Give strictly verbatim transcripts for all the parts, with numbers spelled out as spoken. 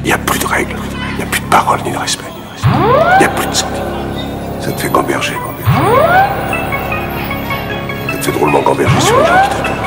Il n'y a plus de règles, il n'y a plus de paroles ni de respect. Il n'y a plus de santé. Ça te fait gamberger. Ça te fait drôlement gamberger sur les gens qui t'entourent.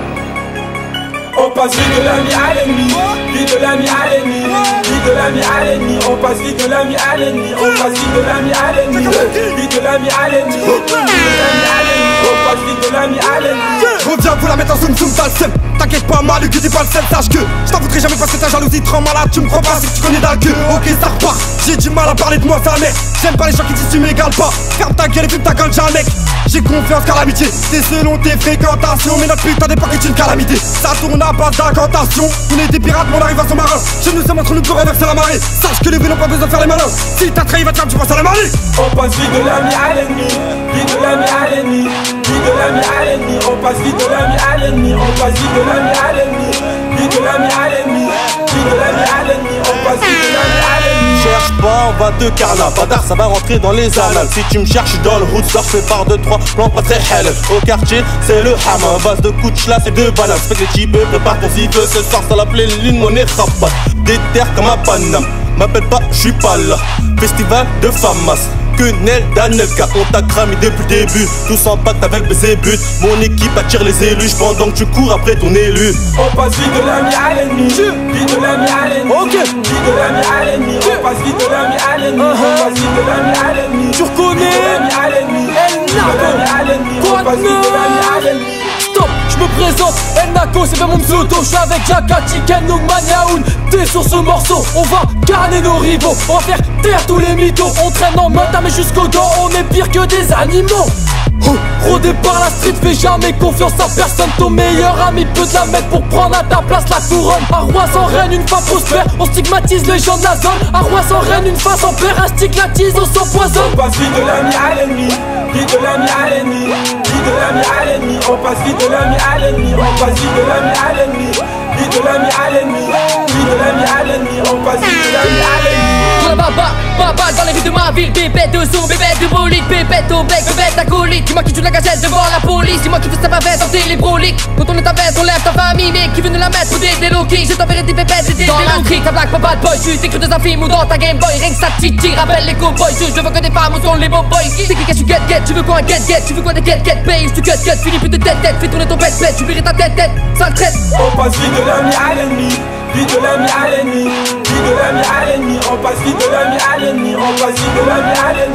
On passe vite de l'ami à l'ennemi, vite de l'ami à l'ennemi, vite de l'ami à l'ennemi. On passe vite de l'ami à l'ennemi, on passe vite de l'ami à l'ennemi, vite de l'ami à l'ennemi, vite de l'ami à l'ennemi. On passe vite de l'ami à l'ennemi. Reviens vous la mettre en zoom zoom t'as le seum. T'inquiète pas mal, que dis pas le seul, sache que je t'en voudrais jamais parce que ta jalousie te rend malade. Tu me crois pas, c'est que tu connais d'algue. Ok ça repart, j'ai du mal à parler de moi, ça mec. J'aime pas les gens qui disent tu m'égales pas. Ferme ta gueule et fume ta gueule, j'ai un mec. J'ai confiance car l'amitié, c'est selon tes fréquentations. Mais notre putain d'époque est une calamité. Ça tourne à base d'incantation. On est des pirates, mais on arrive à son marin. Je nous sommes entre nous pour renverser la marée. Sache que les vies n'ont pas besoin de faire les malins. Si t'as trahi, va te faire, tu penses à la marée. On passe vite de l'ami à l'ennemi, vite de l'ami à l'ennemi, vite de l'ami à l'ennemi. On passe vite de l'ami à l'ennemi, on passe vite de l'ami à l'ennemi, vite de l'ami à l'ennemi, vite de l'ami à l'ennemi. On passe vite de l'ami à l'ennemi. Cherche pas, on va te carla, badar ça va rentrer dans les annales. Si tu me cherches dans le route, je fais part de trois plans pas très halal. Au quartier, c'est le hammer, base de couche là, c'est deux bananes. Fait que les types, prépare ton cycle, ce soir ça l'appelait ligne, on est rabat. Des terres comme un Paname, m'appelle pas, j'suis pas là. Festival de Famas, que Nel Danelka, on t'a cramé depuis le début. Tous en pacte avec mes buts. Mon équipe attire les élus, pendant que tu cours après ton élu. On passe vite de l'ami à l'ennemi, vite de l'ami à l'ennemi, vite de l'ami à l'ennemi. On passe vite de l'ami à l'ennemi, on passe vite de l'ami à l'ennemi. Tu reconnais l'ami à l'ennemi, El on passe vite de l'ami à l'ennemi. Stop, je me présente, El Naco, c'est bien mon pseudo. Je suis avec Jaka, Chicken, Nogman, Yaoun. T'es sur ce morceau, on va garder nos rivaux. On va faire taire tous les mythos. On traîne en mode mais jusqu'au dos, on est pire que des animaux. Rodé par la street, fais jamais confiance à personne. Ton meilleur ami peut te la mettre pour prendre à ta place la couronne. Un roi sans reine, une femme prospère, on stigmatise les gens de la zone. Un roi sans reine, une femme sans père, un stigmatise, on s'empoisonne. On passe vite de l'ami à l'ennemi, vite de l'ami à l'ennemi, vite de l'ami à l'ennemi. On passe vite de l'ami à l'ennemi, on passe vite de l'ami à l'ennemi, vite de l'ami à l'ennemi, vite de l'ami à l'ennemi. On passe vite de l'ami à l'ennemi. Baba, baba dans les rues de ma ville, bébête de son, bébête de bolide, bébête au bec, bébête acolyte. Dis-moi qui joue la gazette devant la police, dis-moi qui fait sa bavette en télébrolique. Quand on est ta veste, on lève ta famille, mais qui veut nous la mettre pour des déloqués. Je t'enverrai des pépettes et des déloqués. Dans l'intrigue, ta blague, pas bad boy, tu t'écris dans un film ou dans ta Game Boy. Rien que ça titille, rappelle les cowboys. Je, je veux que des femmes ou sont les beaux boys. C'est qui cache, tu get get, tu veux quoi un get get, tu veux quoi des get get pay. Tu cut cut, finis plus de tête tête, fais tourner ton pet pet, tu verrais ta tête tête, sale traite. On passe vite de l'ami à l'ennemi, vite de l'ami à l'ennemi, vite de l'ami à l'ennemi. On passe vite de l'ami à l'ennemi, on passe vite de l'ami à l'ennemi.